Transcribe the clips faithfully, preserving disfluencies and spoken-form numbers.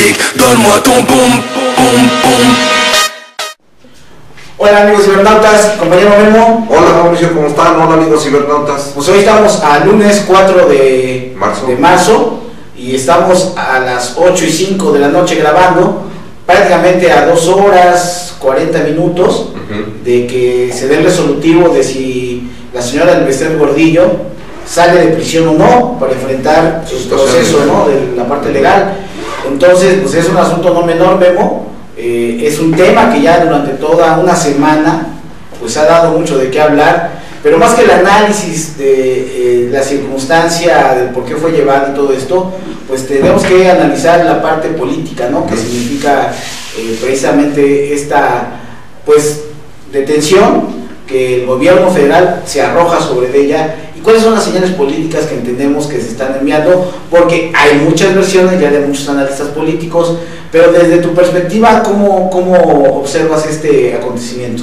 musique, donne-moi ton boum, boum, boum. Hola amigos cibernautas, compañero Memo. Hola Mauricio, ¿cómo están? Hola amigos cibernautas. Pues hoy estamos a lunes cuatro de marzo. de marzo y estamos a las ocho y cinco de la noche grabando, prácticamente a dos horas cuarenta minutos uh-huh. de que se dé el resolutivo de si la señora Elvester Gordillo sale de prisión o no para enfrentar su proceso, ¿no?, de la parte legal. Entonces, pues es un asunto no menor, Memo. Eh, es un tema que ya durante toda una semana pues ha dado mucho de qué hablar, pero más que el análisis de eh, la circunstancia, de por qué fue llevado y todo esto, pues tenemos que analizar la parte política, ¿no?, que significa eh, precisamente esta pues detención que el gobierno federal se arroja sobre ella, y cuáles son las señales políticas que entendemos que se están enviando, porque hay muchas versiones ya de muchos analistas políticos, pero desde tu perspectiva, ¿cómo, cómo observas este acontecimiento?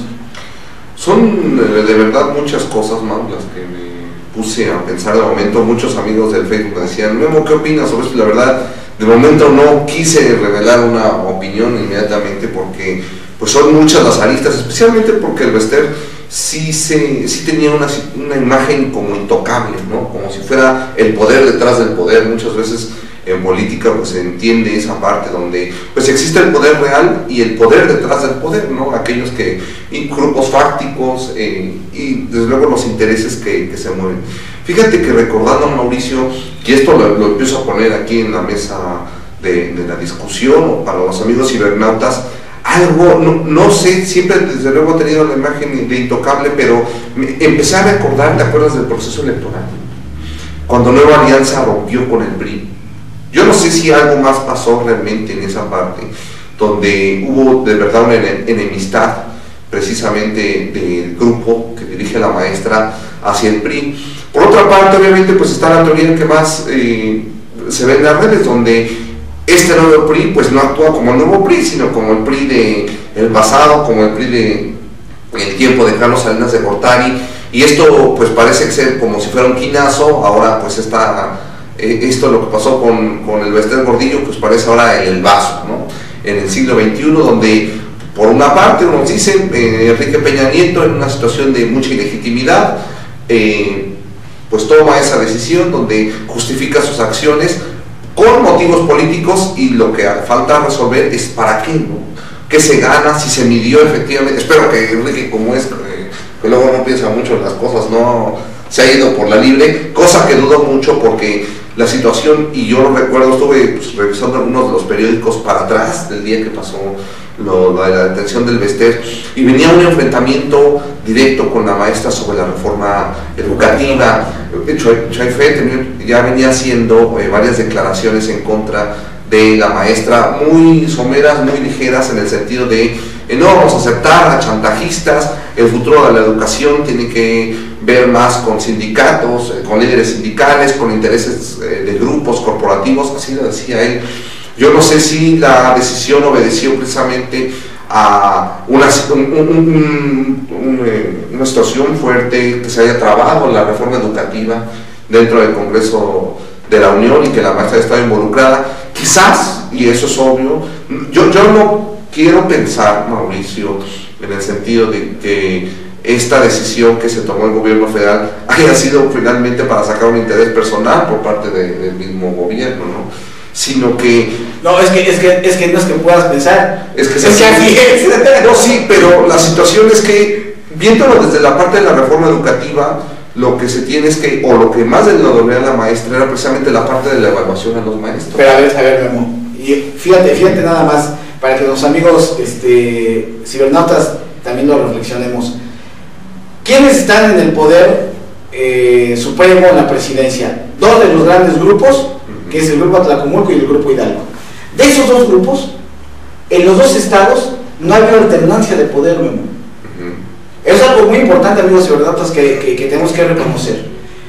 Son de verdad muchas cosas más las que me puse a pensar de momento. Muchos amigos del Facebook me decían, Memo, ¿qué opinas sobre esto? La verdad, de momento no quise revelar una opinión inmediatamente porque pues son muchas las aristas, especialmente porque Elvester sí, se, sí tenía una, una imagen como intocable, ¿no?, como si fuera el poder detrás del poder. Muchas veces en política pues se entiende esa parte donde pues existe el poder real y el poder detrás del poder, ¿no?, aquellos que, y grupos fácticos eh, y desde luego los intereses que, que se mueven. Fíjate que recordando a Mauricio, y esto lo, lo empiezo a poner aquí en la mesa de, de la discusión o para los amigos cibernautas, algo, no, no sé, siempre desde luego he tenido la imagen de intocable, pero me, empecé a recordar, ¿te acuerdas del proceso electoral? Cuando Nueva Alianza rompió con el P R I. Yo no sé si algo más pasó realmente en esa parte, donde hubo de verdad una enemistad precisamente del grupo que dirige la maestra hacia el P R I. Por otra parte, obviamente, pues está la teoría que más eh, se ve en las redes, donde este nuevo P R I pues no actúa como el nuevo P R I, sino como el P R I de el pasado, como el P R I de el tiempo de Carlos Salinas de Gortari, y esto pues parece ser como si fuera un quinazo. Ahora pues está eh, esto lo que pasó con, con Elvester Gordillo pues parece ahora el vaso, ¿no?, en el siglo veintiuno, donde por una parte nos dicen eh, Enrique Peña Nieto, en una situación de mucha ilegitimidad, eh, pues toma esa decisión donde justifica sus acciones con motivos políticos, y lo que falta resolver es para qué, ¿no?, qué se gana, si se midió efectivamente. Espero que Enrique, como es, eh, que luego no piensa mucho en las cosas, no se ha ido por la libre, cosa que dudo mucho porque la situación, y yo lo recuerdo, estuve pues, revisando algunos de los periódicos para atrás del día que pasó lo, lo de la detención del Elvester, y venía un enfrentamiento directo con la maestra sobre la reforma educativa. Chaifet ya venía haciendo eh, varias declaraciones en contra de la maestra, muy someras, muy ligeras, en el sentido de eh, no vamos a aceptar a chantajistas, el futuro de la educación tiene que ver más con sindicatos, eh, con líderes sindicales, con intereses eh, de grupos corporativos, así lo decía él. Yo no sé si la decisión obedeció precisamente a una, un, un, un, un, una situación fuerte que se haya trabado en la reforma educativa dentro del Congreso de la Unión y que la maestra estaba involucrada. Quizás, y eso es obvio, yo, yo no quiero pensar, Mauricio, en el sentido de que esta decisión que se tomó el gobierno federal haya sido finalmente para sacar un interés personal por parte de, del mismo gobierno, ¿no?, sino que no, es que, es que, es que no es que puedas pensar, es que, es que así es. No, sí, pero la situación es que, viéndolo desde la parte de la reforma educativa, lo que se tiene es que, o lo que más le dolía a la maestra era precisamente la parte de la evaluación a los maestros. Pero a ver, a ver, Memo, y fíjate, fíjate nada más, para que los amigos este, cibernautas también lo reflexionemos. ¿Quiénes están en el poder eh, supremo en la presidencia? Dos de los grandes grupos, que es el grupo Atlacomulco y el grupo Hidalgo. De esos dos grupos, en los dos estados no hay alternancia de poder, Memo. Uh-huh. Es algo muy importante, amigos cibernautas, que, que, que tenemos que reconocer.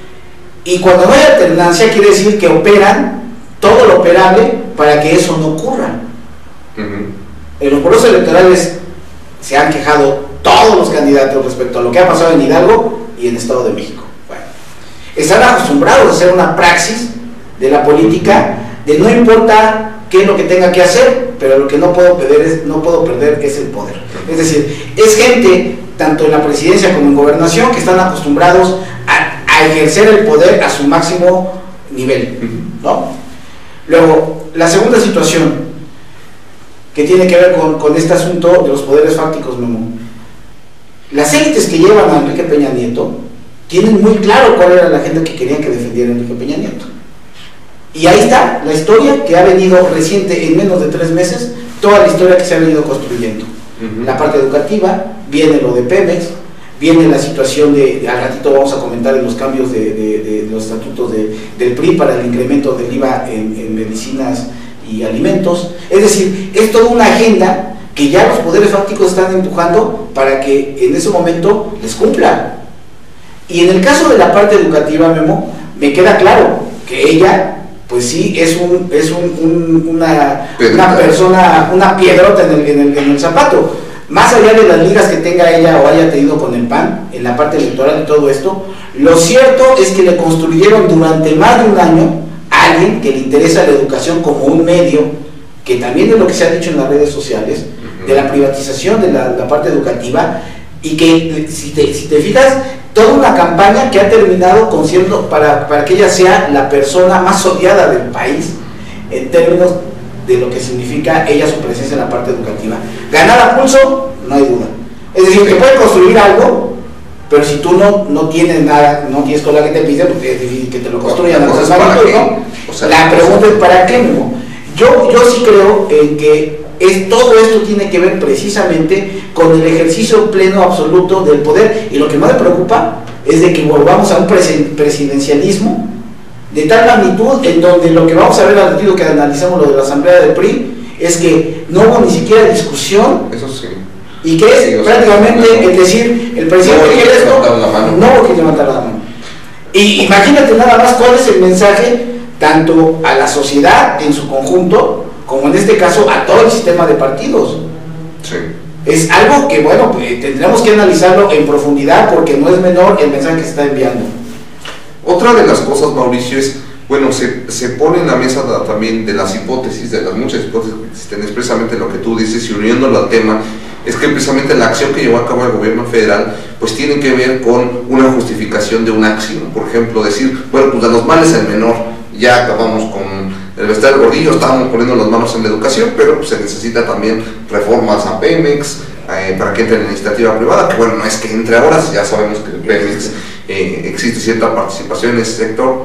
Y cuando no hay alternancia, quiere decir que operan todo lo operable para que eso no ocurra. Uh-huh. En los procesos electorales se han quejado todos los candidatos respecto a lo que ha pasado en Hidalgo y en Estado de México. Bueno, están acostumbrados a hacer una praxis de la política, de no importa qué es lo que tenga que hacer, pero lo que no puedo perder es, no puedo perder es el poder. Es decir, es gente, tanto en la presidencia como en gobernación, que están acostumbrados a, a ejercer el poder a su máximo nivel, ¿no? Luego, la segunda situación, que tiene que ver con, con este asunto de los poderes fácticos, Memo. Las élites que llevan a Enrique Peña Nieto tienen muy claro cuál era la agenda que querían que defendiera Enrique Peña Nieto. Y ahí está la historia que ha venido reciente, en menos de tres meses, toda la historia que se ha venido construyendo. Uh-huh. La parte educativa, viene lo de Pemex, viene la situación de, al ratito vamos a comentar en los cambios de, de, de, de los estatutos de, del P R I para el incremento del I V A en, en medicinas y alimentos. Es decir, es toda una agenda que ya los poderes fácticos están empujando para que en ese momento les cumpla. Y en el caso de la parte educativa, Memo, me queda claro que ella, pues sí, es, un, es un, un, una, una persona, una piedrota en el, en, el, en el zapato. Más allá de las ligas que tenga ella o haya tenido con el P A N, en la parte electoral y todo esto, lo cierto es que le construyeron durante más de un año a alguien que le interesa la educación como un medio, que también es lo que se ha dicho en las redes sociales, de la privatización de la, la parte educativa, y que si te, si te fijas, toda una campaña que ha terminado con siendo, para, para que ella sea la persona más odiada del país en términos de lo que significa ella su presencia en la parte educativa. Ganar a pulso, no hay duda. Es decir, que puede construir algo, pero si tú no, no tienes nada, no tienes cola que te pide, pues es difícil que te lo construyan. Entonces, ¿no? O sea, la pregunta es ¿para qué? No? Yo, yo sí creo en que es, todo esto tiene que ver precisamente con el ejercicio pleno absoluto del poder, y lo que más me preocupa es de que volvamos a un presidencialismo de tal magnitud en donde lo que vamos a ver al ratito que analizamos lo de la asamblea del P R I es que no hubo ni siquiera discusión. Eso sí. Y que es sí, prácticamente sea, no, el decir, el presidente no quiere esto, no quiere levantar la mano. Y imagínate nada más cuál es el mensaje tanto a la sociedad en su conjunto, como en este caso a todo el sistema de partidos. Sí. Es algo que, bueno, pues, tendremos que analizarlo en profundidad porque no es menor el mensaje que se está enviando. Otra de las cosas, Mauricio, es, bueno, se, se pone en la mesa de, también de las hipótesis, de las muchas hipótesis que existen, es precisamente lo que tú dices, y uniéndolo al tema, es que precisamente la acción que llevó a cabo el gobierno federal, pues tiene que ver con una justificación de una acción. Por ejemplo, decir, bueno, pues de los males el menor, ya acabamos con el vestir el gordillo, estábamos poniendo las manos en la educación, pero pues, se necesita también reformas a Pemex, eh, para que entre en la iniciativa privada, que bueno, no es que entre ahora, ya sabemos que Pemex eh, existe cierta participación en ese sector,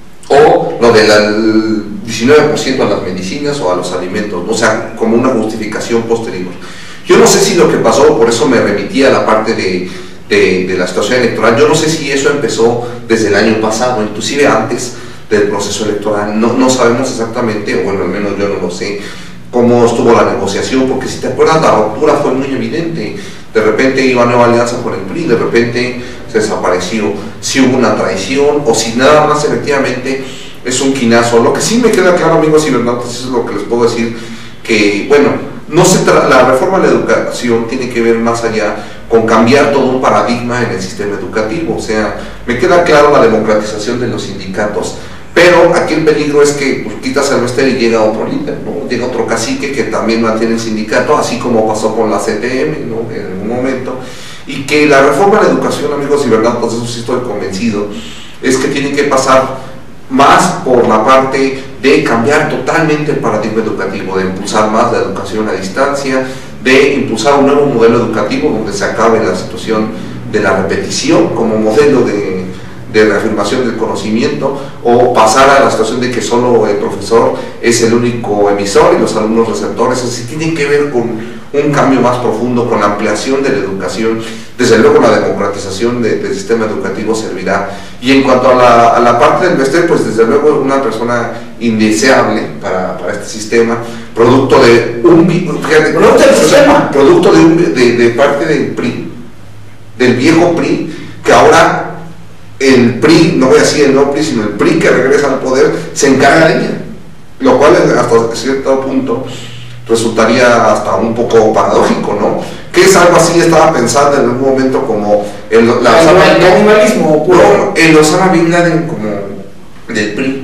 o lo del diecinueve por ciento a las medicinas o a los alimentos, o sea, como una justificación posterior. Yo no sé si lo que pasó, por eso me remití a la parte de, de, de la situación electoral, yo no sé si eso empezó desde el año pasado, inclusive antes del proceso electoral, no, no sabemos exactamente, o bueno, al menos yo no lo sé, cómo estuvo la negociación, porque si te acuerdas la ruptura fue muy evidente, de repente iba a Nueva Alianza con el P R I, de repente se desapareció, si hubo una traición, o si nada más efectivamente es un quinazo. Lo que sí me queda claro, amigos y verdad, eso es lo que les puedo decir, que bueno, no se la reforma a la educación tiene que ver más allá con cambiar todo un paradigma en el sistema educativo, o sea, me queda claro la democratización de los sindicatos, pero aquí el peligro es que pues, quitas al Bester y llega otro líder, ¿no? Llega otro cacique que también mantiene el sindicato, así como pasó con la C T M, ¿no? En algún momento, y que la reforma a la educación, amigos y verdad, pues eso sí estoy convencido, es que tiene que pasar más por la parte de cambiar totalmente el paradigma educativo, de impulsar más la educación a distancia, de impulsar un nuevo modelo educativo donde se acabe la situación de la repetición como modelo de, de reafirmación del conocimiento, o pasar a la situación de que solo el profesor es el único emisor y los alumnos receptores. Así tiene que ver con un cambio más profundo, con la ampliación de la educación. Desde luego la democratización de, del sistema educativo servirá. Y en cuanto a la, a la parte del Bester, pues desde luego una persona indeseable para, para este sistema, producto de un fíjate, producto del sistema, producto de, un, de, de parte del P R I, del viejo P R I, que ahora el P R I, no voy a decir el no P R I, sino el P R I que regresa al poder, se encarga de ella, lo cual hasta cierto punto resultaría hasta un poco paradójico, ¿no? Que es algo así, estaba pensando en un momento como el, la, el, el canibalismo no, el Osama Bin Laden como del P R I,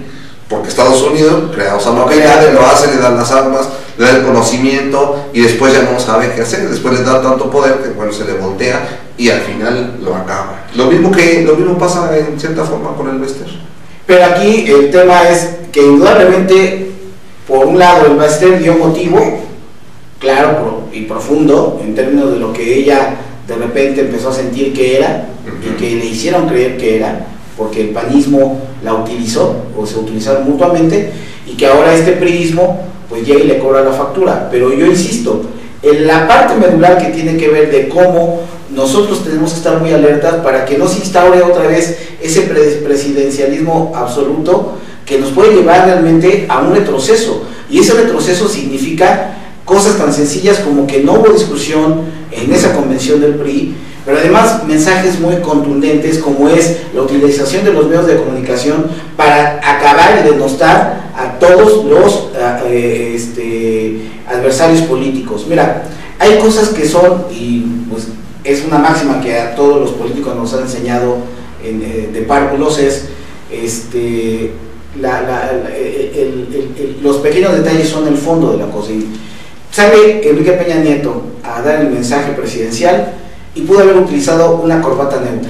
porque Estados Unidos crea a Osama Bin Laden, lo hace, le dan las armas, le da el conocimiento y después ya no sabe qué hacer, después le da tanto poder que bueno, se le voltea y al final lo acaba. Lo mismo que lo mismo pasa en cierta forma con el Bester. Pero aquí el tema es que indudablemente, por un lado, el Bester dio motivo claro y profundo en términos de lo que ella de repente empezó a sentir que era, uh-huh. y que le hicieron creer que era, porque el panismo la utilizó o se utilizaron mutuamente, y que ahora este priismo pues llega y le cobra la factura. Pero yo insisto, en la parte medular que tiene que ver de cómo nosotros tenemos que estar muy alertas para que no se instaure otra vez ese presidencialismo absoluto que nos puede llevar realmente a un retroceso, y ese retroceso significa cosas tan sencillas como que no hubo discusión en esa convención del P R I, pero además mensajes muy contundentes como es la utilización de los medios de comunicación para acabar y denostar a todos los eh, este, adversarios políticos. Mira, hay cosas que son, y pues es una máxima que a todos los políticos nos han enseñado en, eh, de párvulos, es este, la, la, la, el, el, el, los pequeños detalles son el fondo de la cosa. Y sale Enrique Peña Nieto a dar el mensaje presidencial y pudo haber utilizado una corbata neutra.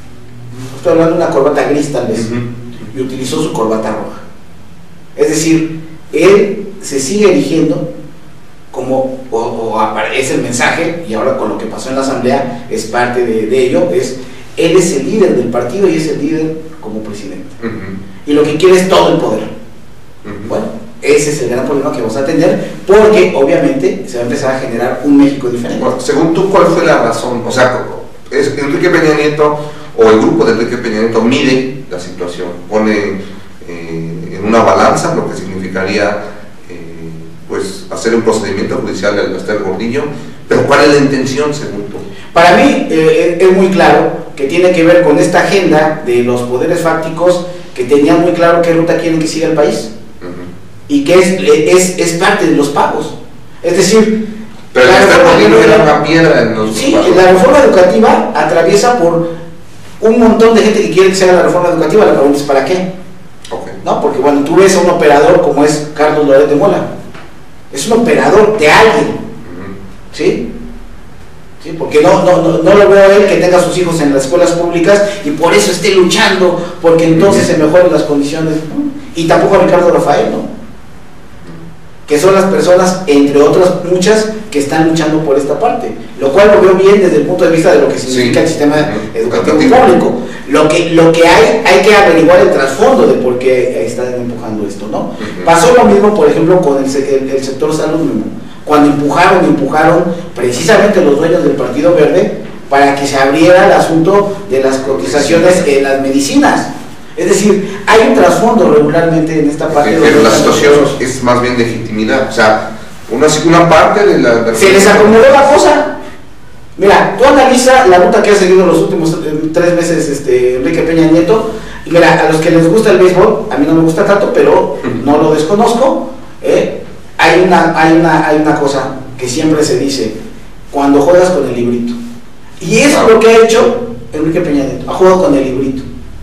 Estoy hablando de una corbata gris tal vez, uh-huh. y utilizó su corbata roja. Es decir, él se sigue erigiendo como, o, o aparece el mensaje, y ahora con lo que pasó en la asamblea es parte de, de ello, es él es el líder del partido y es el líder como presidente. Uh-huh. Y lo que quiere es todo el poder. Uh-huh. Bueno, ese es el gran problema que vamos a tener, porque obviamente se va a empezar a generar un México diferente. Bueno, según tú, ¿cuál fue la razón? O sea, es Enrique Peña Nieto o el grupo de Enrique Peña Nieto mide la situación, pone eh, en una balanza lo que significaría eh, pues hacer un procedimiento judicial al Bester Gordillo, pero ¿cuál es la intención según tú? Para mí eh, es muy claro que tiene que ver con esta agenda de los poderes fácticos que tenían muy claro qué ruta quieren que siga el país. Y que es, es, es parte de los pagos. Es decir, pero la reforma era una piedra en los sí, pagos. La reforma educativa atraviesa por un montón de gente que quiere que se haga la reforma educativa. La pregunta es ¿para qué? Okay. ¿No? Porque cuando tú ves a un operador como es Carlos Loret de Mola, es un operador de alguien, uh-huh. ¿sí? ¿Sí? Porque no, no, no, no lo veo a él que tenga a sus hijos en las escuelas públicas y por eso esté luchando, porque entonces uh-huh. se mejoren las condiciones, ¿no? Y tampoco a Ricardo Rafael, ¿no? Que son las personas, entre otras muchas, que están luchando por esta parte, lo cual lo veo bien desde el punto de vista de lo que significa sí. el sistema uh-huh. educativo público. Lo que, lo que hay, hay que averiguar el trasfondo de por qué están empujando esto, ¿no? Uh-huh. Pasó lo mismo, por ejemplo, con el, el, el sector salud mismo, cuando empujaron, empujaron precisamente los dueños del Partido Verde para que se abriera el asunto de las cotizaciones en las medicinas. Es decir, hay un trasfondo regularmente en esta parte. Pero la situación es más bien legitimidad, o sea, una, una parte de la... De se les acomodó la cosa. Mira, tú analiza la ruta que ha seguido los últimos eh, tres meses este, Enrique Peña Nieto, y mira, a los que les gusta el béisbol, a mí no me gusta tanto, pero no lo desconozco, ¿eh? hay, una, hay, una, hay una cosa que siempre se dice, cuando juegas con el librito. Y eso es lo que ha hecho Enrique Peña Nieto, ha jugado con el librito.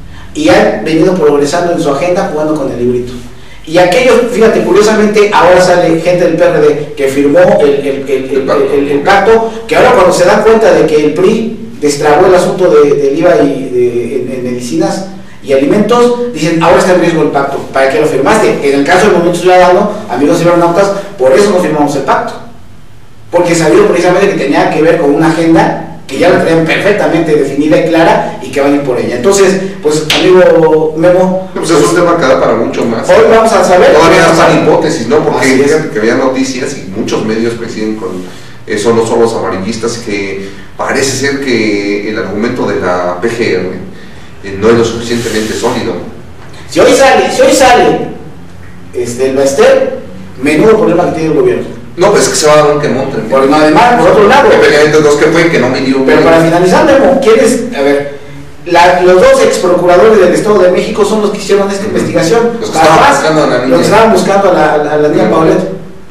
Y han venido progresando en su agenda jugando con el librito. Y aquellos, fíjate, curiosamente, ahora sale gente del P R D que firmó el, el, el, el, el, el, el pacto, que ahora cuando se dan cuenta de que el P R I destrabó el asunto de, del I V A y de, en, en medicinas y alimentos, dicen, ahora está en riesgo el pacto. ¿Para qué lo firmaste? En el caso del Movimiento Ciudadano, amigos cibernautas, por eso no firmamos el pacto. Porque sabían precisamente que tenía que ver con una agenda que ya la tenían perfectamente definida y clara y que van a ir por ella. Entonces, pues, amigo Memo, pues es un tema que da para mucho más. Hoy vamos a saber. Todavía no están hipótesis, ¿no? Porque fíjate que había noticias y muchos medios coinciden con eso, no son los amarillistas, que parece ser que el argumento de la P G R eh, no es lo suficientemente sólido. Si hoy sale, si hoy sale este, el Bester, menudo problema que tiene el gobierno. No, pues es que se va a dar un quemón. Por además, por otro lado. Dos que fue que no me dio. Pero para finalizar, Memo, ¿quieres? A ver, la, los dos ex procuradores del Estado de México son los que hicieron esta uh-huh. investigación. Los que estaban buscando a la niña. Los que estaban buscando a la, a la niña uh-huh. Paulette.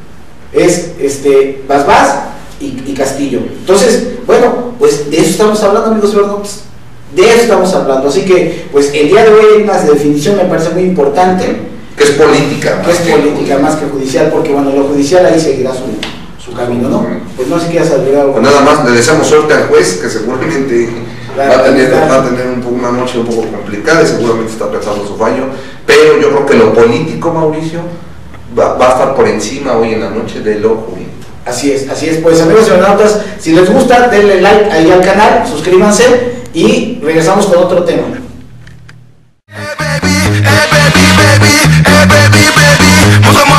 Es este, Basbás y, y Castillo. Entonces, bueno, pues de eso estamos hablando, amigos ciudadanos. De eso estamos hablando. Así que, pues el día de hoy hay una definición, me parece muy importante. que es política. Que es política más que judicial, porque bueno, lo judicial ahí seguirá su, su camino, ¿no? Pues no sé qué quieras agregar algo. Pues nada más le deseamos suerte al juez, que seguramente Claro, va a tener, claro. va a tener un poco, una noche un poco complicada y seguramente está pensando su fallo, pero yo creo que lo político, Mauricio, va, va a estar por encima hoy en la noche de lo jurídico. Así es, así es. Pues amigos y hermanos, si les gusta, denle like ahí al canal, suscríbanse y regresamos con otro tema. Hey baby, hey baby, baby, hey baby, baby,